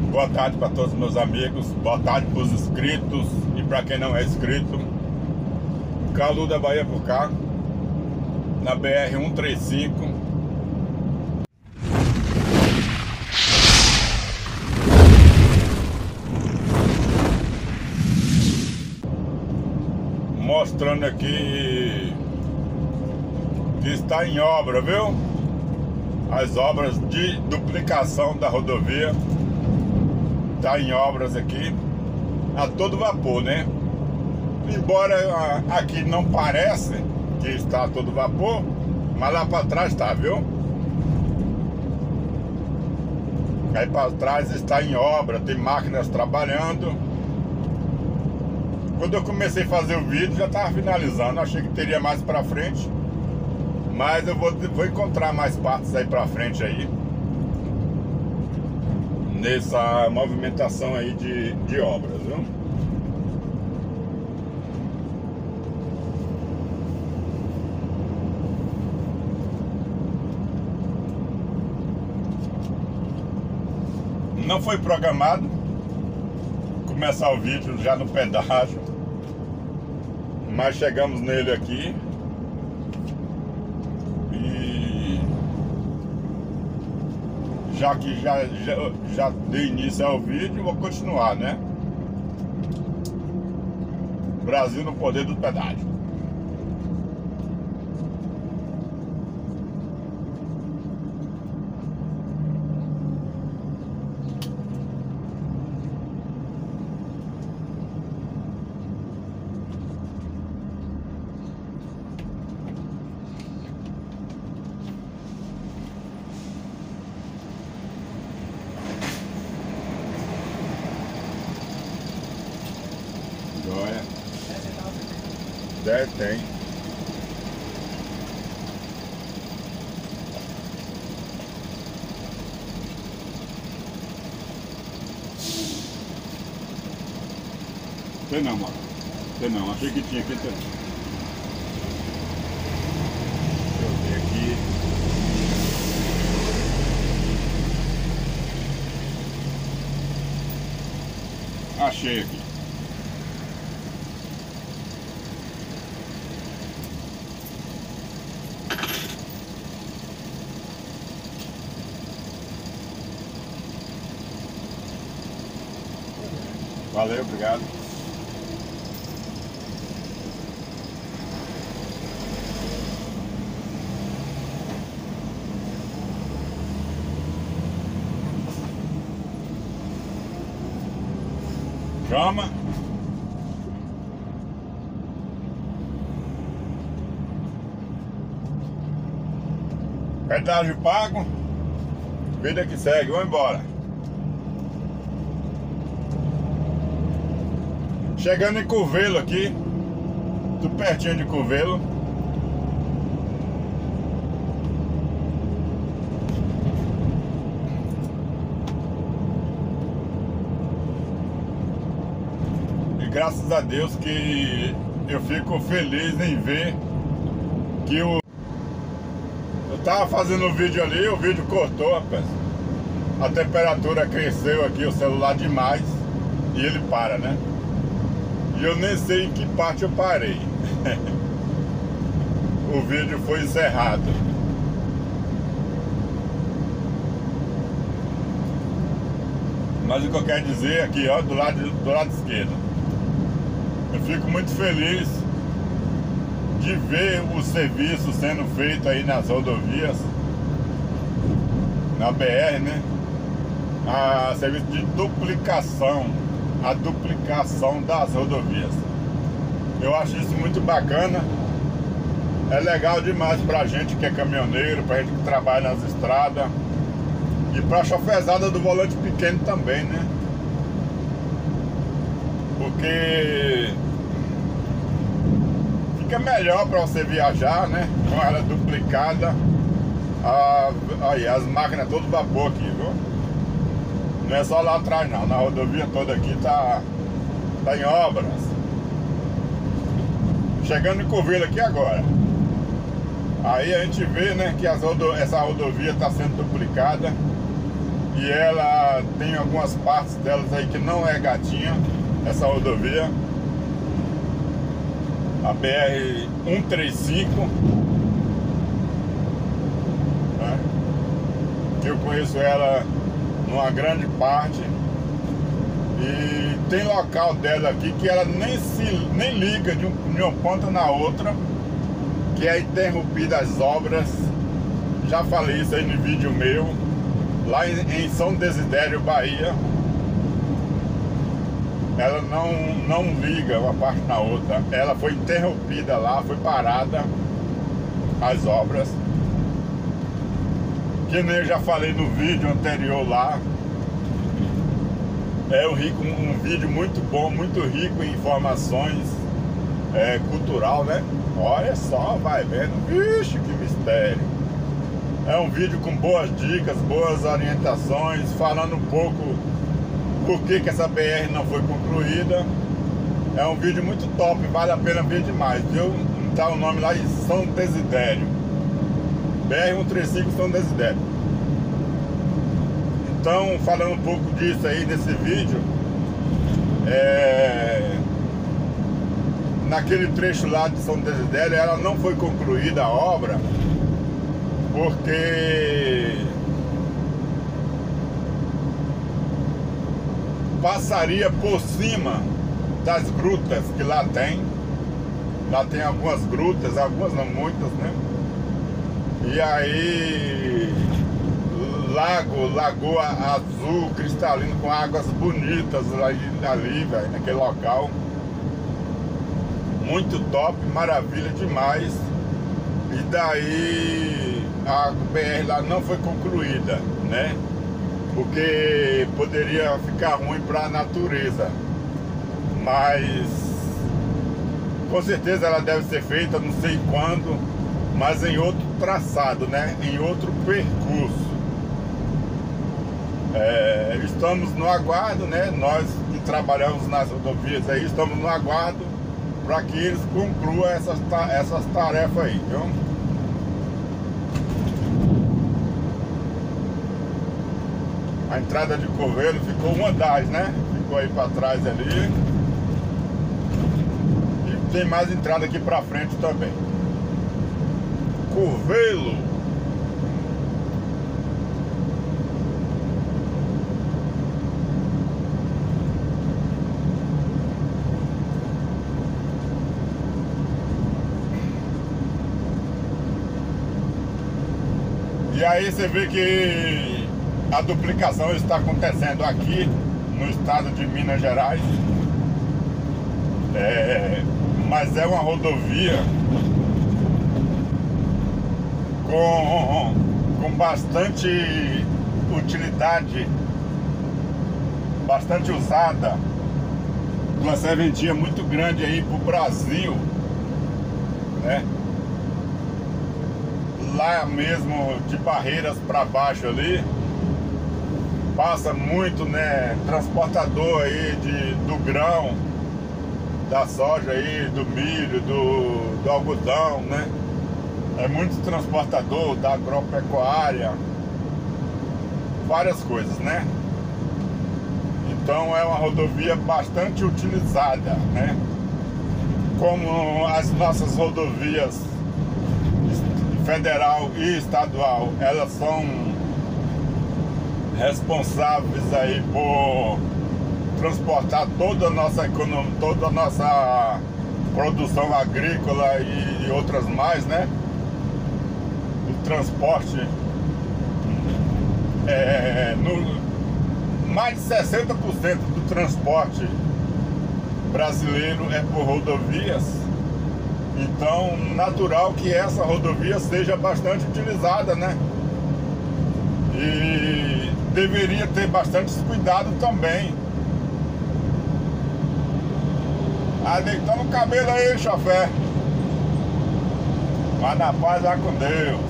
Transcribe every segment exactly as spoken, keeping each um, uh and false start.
Boa tarde para todos os meus amigos, boa tarde para os inscritos e para quem não é inscrito. Calu da Bahia por cá, na B R cento e trinta e cinco. Mostrando aqui que está em obra, viu? As obras de duplicação da rodovia. Está em obras aqui a todo vapor, né? Embora aqui não pareça que está a todo vapor, mas lá para trás está, viu? Aí para trás está em obra, tem máquinas trabalhando. Quando eu comecei a fazer o vídeo já estava finalizando, achei que teria mais para frente, mas eu vou, vou encontrar mais partes aí para frente aí, nessa movimentação aí de, de obras, viu? Não foi programado começar o vídeo já no pedágio, mas chegamos nele aqui e já que já, já, já dei início ao vídeo, vou continuar, né? Brasil no poder do pedágio. Joia. dez tem. Tem não, mano. Tem não. Achei que tinha aqui. Tem. Deixa eu ver aqui. Achei aqui. Valeu, obrigado. Chama. Pedágio pago. Vida que segue, vamos embora. Chegando em Curvelo aqui, tudo pertinho de Curvelo. E graças a Deus que eu fico feliz em ver que o... Eu tava fazendo um vídeo ali, o vídeo cortou, rapaz. A temperatura cresceu aqui, o celular demais, e ele para, né? E eu nem sei em que parte eu parei. O vídeo foi encerrado. Mas o que eu quero dizer aqui, ó, do lado, do lado esquerdo, eu fico muito feliz de ver o serviço sendo feito aí nas rodovias, na B R, né? A serviço de duplicação. A duplicação das rodovias. Eu acho isso muito bacana. É legal demais pra gente que é caminhoneiro, pra gente que trabalha nas estradas e pra chofezada do volante pequeno também, né? Porque fica melhor pra você viajar, né? Com ela duplicada. Ah, aí, as máquinas todo vapor aqui, viu? Não é só lá atrás não, na rodovia toda aqui tá, tá em obras. Chegando em Curvelo aqui agora. Aí a gente vê, né, que as rodo... essa rodovia está sendo duplicada. e ela tem algumas partes delas aí que não é gatinha, essa rodovia, a B R cento e trinta e cinco, né? Que eu conheço ela numa grande parte, e tem local dela aqui que ela nem se nem liga de, um, de uma ponta na outra, que é interrompida as obras. Já falei isso aí no vídeo meu, lá em, em São Desidério, Bahia. Ela não, não liga uma parte na outra, ela foi interrompida lá, foi parada as obras. Que nem eu já falei no vídeo anterior lá. É um, rico, um vídeo muito bom, muito rico em informações é, cultural, né? Olha só, vai vendo. Vixe, que mistério. É um vídeo com boas dicas, boas orientações, falando um pouco por que que essa B R não foi concluída. É um vídeo muito top, vale a pena ver demais, viu? Tá o nome lá em São Desidério, B R cento e trinta e cinco São Desidério. Então, falando um pouco disso aí nesse vídeo, é... naquele trecho lá de São Desidério, ela não foi concluída a obra, porque passaria por cima das grutas que lá tem. Lá tem algumas grutas, algumas não muitas, né? E aí, lago, lagoa azul, cristalino, com águas bonitas ali, ali velho, naquele local. Muito top, maravilha demais. E daí a B R lá não foi concluída, né? Porque poderia ficar ruim para a natureza. Mas com certeza ela deve ser feita, não sei quando, mas em outro traçado, né? Em outro percurso. É, estamos no aguardo, né? Nós que trabalhamos nas rodovias aí, estamos no aguardo para que eles concluam essas, essas tarefas aí, viu? A entrada de Covelho ficou uma das, né? Ficou aí para trás ali. E tem mais entrada aqui para frente também. Covelho. E aí você vê que a duplicação está acontecendo aqui no estado de Minas Gerais. É, mas é uma rodovia com, com bastante utilidade, bastante usada, uma serventia muito grande aí pro Brasil, né? Lá mesmo de Barreiras para baixo ali passa muito, né, transportador aí de, do grão, da soja aí, do milho, do, do algodão, né? É muito transportador da agropecuária, várias coisas, né? Então é uma rodovia bastante utilizada, né? Como as nossas rodovias federal e estadual, elas são responsáveis aí por transportar toda a nossa economia, toda a nossa produção agrícola e, e outras mais, né? O transporte é, no, mais de sessenta por cento do transporte brasileiro é por rodovias. Então, natural que essa rodovia seja bastante utilizada, né? E deveria ter bastante cuidado também. Ah, deitando o cabelo aí, chofé. Vai na paz, vai com Deus.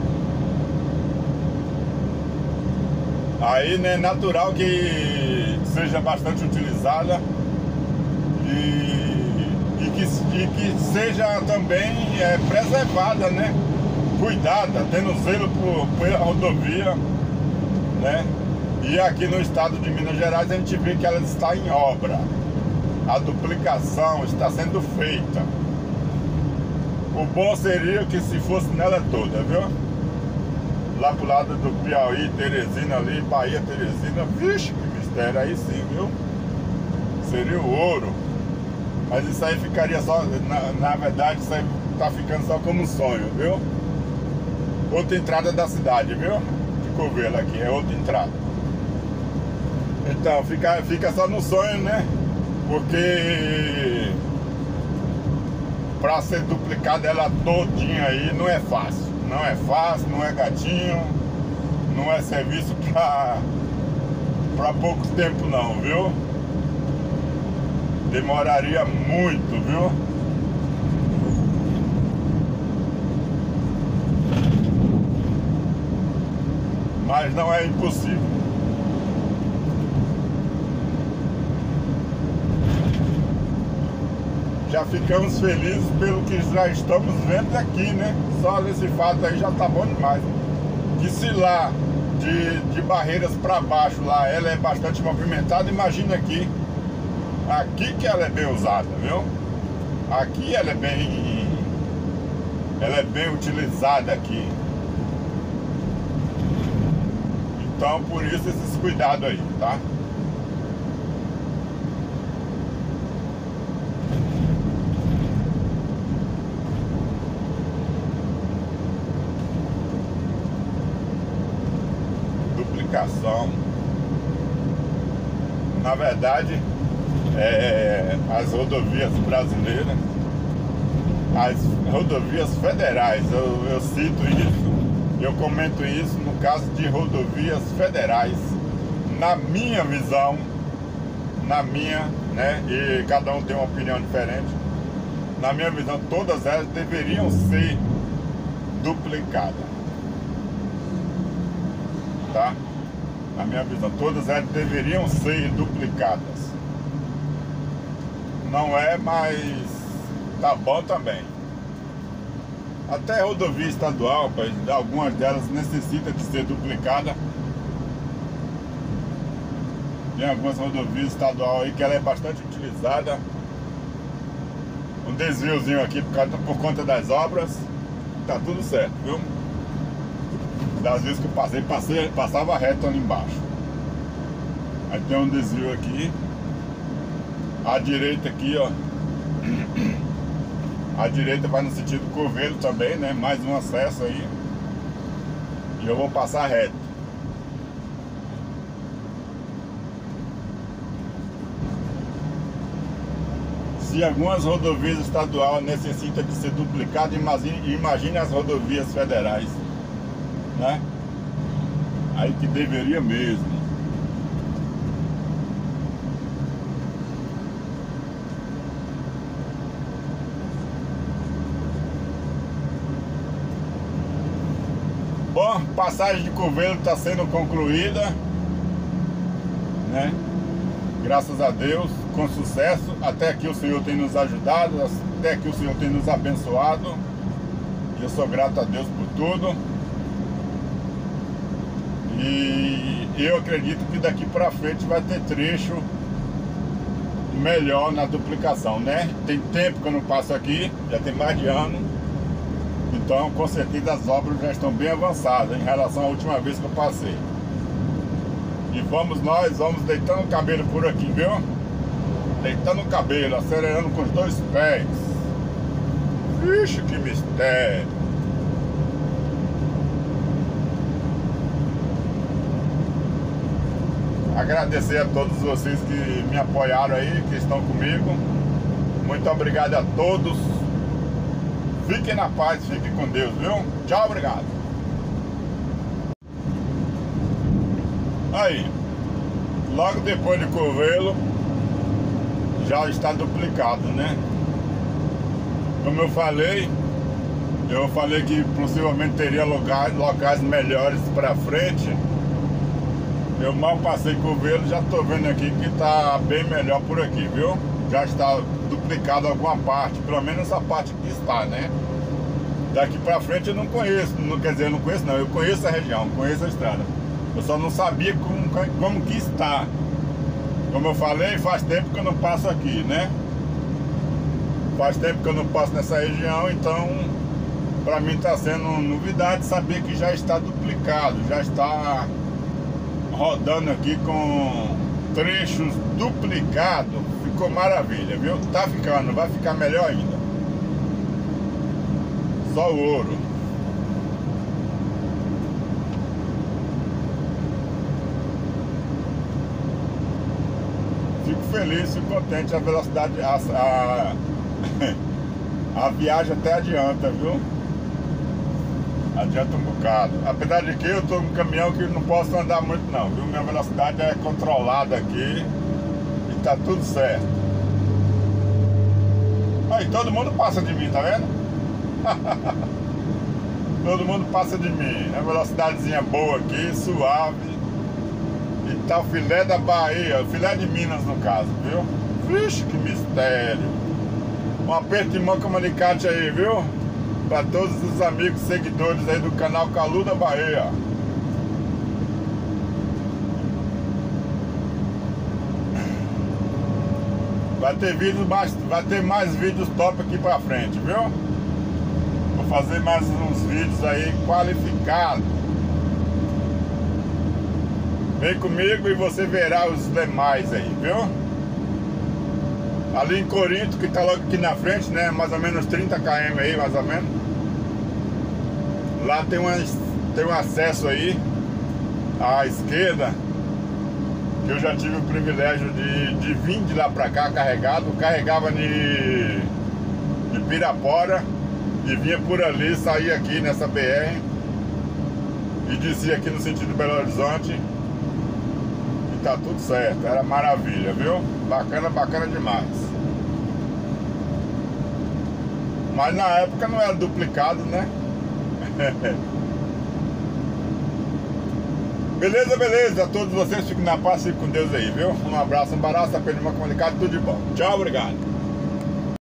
Aí, né, natural que seja bastante utilizada e E que, e que seja também é, preservada, né? Cuidada, tendo zelo por, pela rodovia, né? E aqui no estado de Minas Gerais a gente vê que ela está em obra. A duplicação está sendo feita. O bom seria que se fosse nela toda, viu? Lá pro lado do Piauí, Teresina ali, Bahia, Teresina, vixe, que mistério, aí sim, viu? Seria o ouro. Mas isso aí ficaria só, na, na verdade, isso aí tá ficando só como um sonho, viu? Outra entrada da cidade, viu? De Covelho aqui, é outra entrada. Então, fica, fica só no sonho, né? Porque para ser duplicada ela todinha aí não é fácil. Não é fácil, não é gatinho, não é serviço para para pouco tempo não, viu? Demoraria muito, viu? Mas não é impossível. Já ficamos felizes pelo que já estamos vendo aqui, né? Só nesse fato aí já tá bom demais. Que se lá de, de Barreiras para baixo lá ela é bastante movimentada, imagina aqui. Aqui que ela é bem usada, viu? Aqui ela é bem ela é bem utilizada aqui. Então por isso esses cuidados aí, tá? Duplicação. Na verdade, é, as rodovias brasileiras, as rodovias federais, eu, eu cito isso, eu comento isso no caso de rodovias federais, na minha visão, na minha, né, e cada um tem uma opinião diferente, na minha visão, todas elas deveriam ser duplicadas, tá? Na minha visão, todas elas deveriam ser duplicadas. Não é, mas tá bom também. Até rodovia estadual, algumas delas necessitam de ser duplicada. Tem algumas rodovias estaduais aí que ela é bastante utilizada. Um desviozinho aqui por, causa, por conta das obras. Tá tudo certo, viu? Das vezes que eu passei, passei, passava reto ali embaixo. Aí tem um desvio aqui. À direita aqui, ó. A direita vai no sentido Covelho também, né? Mais um acesso aí. E eu vou passar reto. Se algumas rodovias estaduais necessitam de ser duplicadas, imagine, imagine as rodovias federais, né? Aí que deveria mesmo. Bom, passagem de Covelho está sendo concluída, né? Graças a Deus, com sucesso. Até aqui o Senhor tem nos ajudado, até aqui o Senhor tem nos abençoado. E eu sou grato a Deus por tudo. E eu acredito que daqui para frente vai ter trecho melhor na duplicação, né? Tem tempo que eu não passo aqui, já tem mais de ano. Então, com certeza as obras já estão bem avançadas em relação à última vez que eu passei. E vamos nós, vamos deitando o cabelo por aqui, viu? Deitando o cabelo, acelerando com os dois pés. Vixe, que mistério! Agradecer a todos vocês que me apoiaram aí, que estão comigo. Muito obrigado a todos. Fiquem na paz, fiquem com Deus, viu? Tchau, obrigado. Aí, logo depois de Covelho, já está duplicado, né? Como eu falei, eu falei que possivelmente teria locais, locais melhores para frente. Eu mal passei Covelho, já estou vendo aqui que está bem melhor por aqui, viu? Já está duplicado alguma parte, pelo menos essa parte que está, né? Daqui pra frente eu não conheço, não quer dizer, eu não conheço não, eu conheço a região, conheço a estrada. Eu só não sabia como, como que está. Como eu falei, faz tempo que eu não passo aqui, né? Faz tempo que eu não passo nessa região, então para mim está sendo novidade saber que já está duplicado, já está rodando aqui com trechos duplicados. Ficou maravilha, viu? Tá ficando, vai ficar melhor ainda. Só o ouro. Fico feliz, fico contente. A velocidade, a, a, a viagem até adianta, viu? Adianta um bocado. Apesar de que eu tô num caminhão que não posso andar muito não, viu? Minha velocidade é controlada aqui e tá tudo certo. Aí todo mundo passa de mim, tá vendo? Todo mundo passa de mim. A velocidadezinha boa aqui, suave. E tá o filé da Bahia, filé de Minas no caso, viu? Vixe, que mistério. Um aperto de mão com alicate aí, viu? Para todos os amigos seguidores aí do canal Calu da Bahia. Vai ter vídeos mais, vai ter mais vídeos top aqui pra frente, viu? Vou fazer mais uns vídeos aí qualificados. Vem comigo e você verá os demais aí, viu? Ali em Corinto, que tá logo aqui na frente, né? Mais ou menos trinta quilômetros aí, mais ou menos. Lá tem, uma, tem um acesso aí à esquerda, que eu já tive o privilégio de, de vir de lá pra cá carregado. Carregava de, de Pirapora e vinha por ali, saía aqui nessa B R e descia aqui no sentido Belo Horizonte. E tá tudo certo, era maravilha, viu? Bacana, bacana demais. Mas na época não era duplicado, né? Beleza, beleza. A todos vocês fiquem na paz e com Deus aí, viu? Um abraço, um baraço, apenas uma comunicado, tudo de bom. Tchau, obrigado.